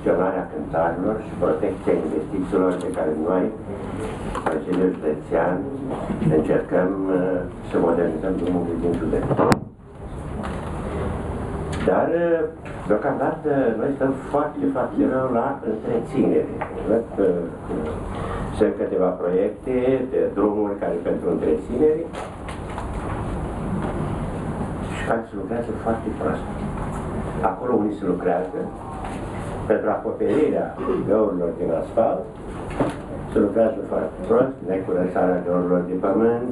gestionarea cântarilor și protecția investițiilor pe care noi, Consiliul Județean, încercăm să modernizăm drumul din județ. Dar, deocamdată, noi stăm foarte, foarte rău la întreținere. Văd că sunt câteva proiecte de drumuri care pentru întreținere și care se lucrează foarte prost. Acolo unde se lucrează, pentru acoperirea găurilor din asfalt, se lucrează foarte prost, necurățarea găurilor de pământ,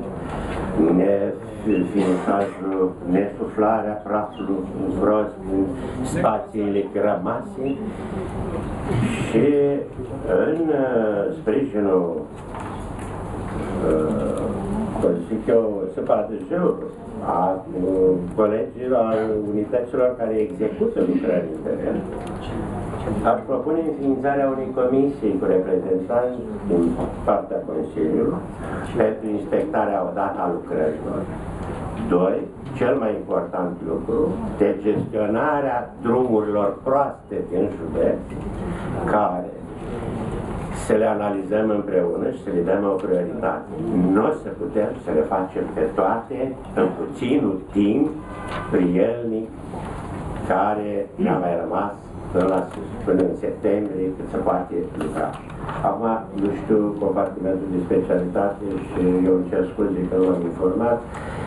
nefinisajul, nesuflarea prafului prost în spațiile rămase și în sprijinul, cum zic eu, simpatizor a colegilor, a unităților care execută lucrări în teren, aș propune înființarea unei comisii cu reprezentanți din partea Consiliului pentru inspectarea odată a lucrărilor. 2. Cel mai important lucru, de gestionarea drumurilor proaste din județ, care să le analizăm împreună și să le dăm o prioritate. Nu o să putem să le facem pe toate în puținul timp prielnic care ne-a mai rămas până în septembrie, cât se poate lucra. Acum, nu știu compartimentul de specialitate și eu îmi cer scuze că nu am informat.